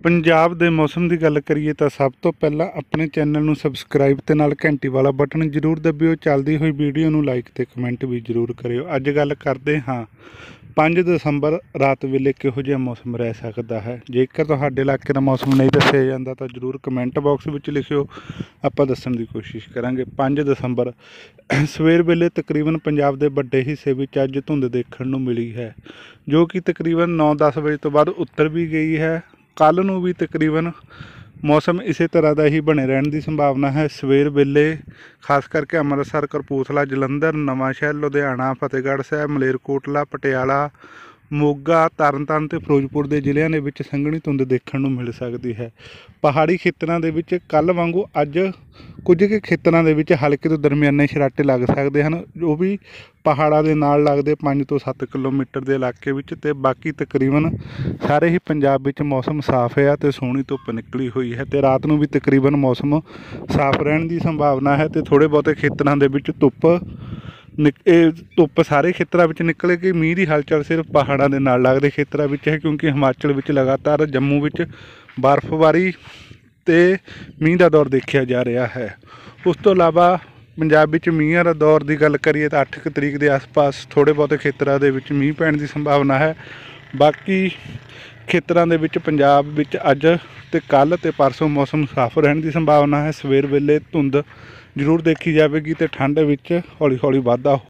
ਪੰਜਾਬ ਦੇ ਮੌਸਮ ਦੀ ਗੱਲ ਕਰੀਏ ਤਾਂ ਸਭ ਤੋਂ ਪਹਿਲਾਂ ਆਪਣੇ ਚੈਨਲ ਨੂੰ ਸਬਸਕ੍ਰਾਈਬ ਤੇ ਨਾਲ ਘੰਟੀ ਵਾਲਾ ਬਟਨ ਜ਼ਰੂਰ ਦਬਿਓ। ਚੱਲਦੀ ਹੋਈ ਵੀਡੀਓ ਨੂੰ ਲਾਈਕ ਤੇ ਕਮੈਂਟ ਵੀ ਜ਼ਰੂਰ ਕਰਿਓ। ਅੱਜ ਗੱਲ ਕਰਦੇ ਹਾਂ 5 ਦਸੰਬਰ ਰਾਤ ਵੇਲੇ ਕਿਹੋ ਜਿਹਾ ਮੌਸਮ ਰਹਿ ਸਕਦਾ ਹੈ। ਜੇਕਰ ਤੁਹਾਡੇ ਇਲਾਕੇ ਦਾ ਮੌਸਮ ਨਹੀਂ ਦੱਸਿਆ ਜਾਂਦਾ ਤਾਂ ਜ਼ਰੂਰ ਕਮੈਂਟ ਬਾਕਸ ਵਿੱਚ ਲਿਖਿਓ, ਆਪਾਂ ਦੱਸਣ ਦੀ ਕੋਸ਼ਿਸ਼ ਕਰਾਂਗੇ। 5 ਦਸੰਬਰ ਸਵੇਰ ਵੇਲੇ ਤਕਰੀਬਨ ਪੰਜਾਬ ਦੇ ਵੱਡੇ ਹਿੱਸੇ ਵਿੱਚ ਅੱਜ ਧੁੰਦ ਦੇਖਣ ਨੂੰ ਮਿਲੀ ਹੈ, ਜੋ ਕਿ ਤਕਰੀਬਨ 9-10 ਵਜੇ ਤੋਂ ਬਾਅਦ ਉੱਤਰ ਵੀ ਗਈ ਹੈ। ਕੱਲ੍ਹ ਨੂੰ ਵੀ ਤਕਰੀਬਨ ਮੌਸਮ ਇਸੇ ਤਰ੍ਹਾਂ ਦਾ ਹੀ ਬਣੇ ਰਹਿਣ ਦੀ ਸੰਭਾਵਨਾ ਹੈ। ਸਵੇਰ ਵੇਲੇ ਖਾਸ ਕਰਕੇ ਅੰਮ੍ਰਿਤਸਰ, ਕਪੂਰਥਲਾ, ਜਲੰਧਰ, ਨਵਾਂਸ਼ਹਿਰ, ਲੁਧਿਆਣਾ, ਫਤਿਹਗੜ੍ਹ ਸਾਹਿਬ, ਮਲੇਰਕੋਟਲਾ, ਪਟਿਆਲਾ, ਮੋਗਾ, ਤਰਨਤਾਰਨ ਤੇ ਫਿਰੋਜ਼ਪੁਰ ਦੇ ਜ਼ਿਲ੍ਹਿਆਂ ਦੇ ਵਿੱਚ ਸੰਘਣੀ ਧੁੰਦ ਦੇਖਣ ਨੂੰ ਮਿਲ ਸਕਦੀ ਹੈ। ਪਹਾੜੀ ਖੇਤਰਾਂ ਦੇ ਵਿੱਚ ਕੱਲ੍ਹ ਵਾਂਗੂ ਅੱਜ ਕੁਝ ਕੁ ਖੇਤਰਾਂ ਦੇ ਵਿੱਚ ਹਲਕੇ ਤੋਂ ਦਰਮਿਆਨੇ ਛਰਾਟੇ ਲੱਗ ਸਕਦੇ ਹਨ, ਜੋ ਵੀ ਪਹਾੜਾਂ ਦੇ ਨਾਲ ਲੱਗਦੇ 5 ਤੋਂ 7 ਕਿਲੋਮੀਟਰ ਦੇ ਇਲਾਕੇ ਵਿੱਚ। ਅਤੇ ਬਾਕੀ ਤਕਰੀਬਨ ਸਾਰੇ ਹੀ ਪੰਜਾਬ ਵਿੱਚ ਮੌਸਮ ਸਾਫ਼ ਹੈ ਅਤੇ ਸੋਹਣੀ ਧੁੱਪ ਨਿਕਲੀ ਹੋਈ ਹੈ ਅਤੇ ਰਾਤ ਨੂੰ ਵੀ ਤਕਰੀਬਨ ਮੌਸਮ ਸਾਫ਼ ਰਹਿਣ ਦੀ ਸੰਭਾਵਨਾ ਹੈ। ਅਤੇ ਥੋੜ੍ਹੇ ਬਹੁਤੇ ਖੇਤਰਾਂ ਦੇ ਵਿੱਚ ਧੁੱਪ ਸਾਰੇ ਖੇਤਰਾਂ ਵਿੱਚ ਨਿਕਲੇਗੀ। ਮੀਂਹ ਦੀ ਹਲਚਲ ਸਿਰਫ ਪਹਾੜਾਂ ਦੇ ਨਾਲ ਲੱਗਦੇ ਖੇਤਰਾਂ ਵਿੱਚ ਹੈ, ਕਿਉਂਕਿ ਹਿਮਾਚਲ ਵਿੱਚ ਲਗਾਤਾਰ, ਜੰਮੂ ਵਿੱਚ ਬਰਫ਼ਬਾਰੀ ਅਤੇ ਮੀਂਹ ਦਾ ਦੌਰ ਦੇਖਿਆ ਜਾ ਰਿਹਾ ਹੈ। ਉਸ ਤੋਂ ਇਲਾਵਾ ਪੰਜਾਬ ਵਿੱਚ ਮੀਂਹਾਂ ਦਾ ਦੌਰ ਦੀ ਗੱਲ ਕਰੀਏ ਤਾਂ 8 ਤਰੀਕ ਦੇ ਆਸ-ਪਾਸ ਥੋੜ੍ਹੇ ਬਹੁਤੇ ਖੇਤਰਾਂ ਦੇ ਵਿੱਚ ਮੀਂਹ ਪੈਣ ਦੀ ਸੰਭਾਵਨਾ ਹੈ। ਬਾਕੀ ਖੇਤਰਾਂ ਦੇ ਵਿੱਚ ਪੰਜਾਬ ਵਿੱਚ ਅੱਜ ਅਤੇ ਕੱਲ੍ਹ ਅਤੇ ਪਰਸੋਂ ਮੌਸਮ ਸਾਫ਼ ਰਹਿਣ ਦੀ ਸੰਭਾਵਨਾ ਹੈ। ਸਵੇਰ ਵੇਲੇ ਧੁੰਦ ਜ਼ਰੂਰ ਦੇਖੀ ਜਾਵੇਗੀ ਅਤੇ ਠੰਡ ਵਿੱਚ ਹੌਲੀ ਹੌਲੀ ਵਾਧਾ